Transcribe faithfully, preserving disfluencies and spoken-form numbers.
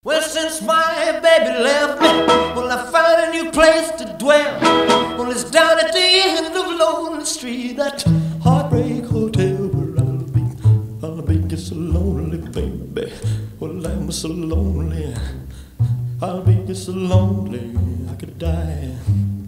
Well, since my baby left me, well, I found a new place to dwell. Well, it's down at the end of Lonely Street, that Heartbreak Hotel, where I'll be, I'll be just so lonely, baby. Well, I'm so lonely, I'll be just so lonely, I could die.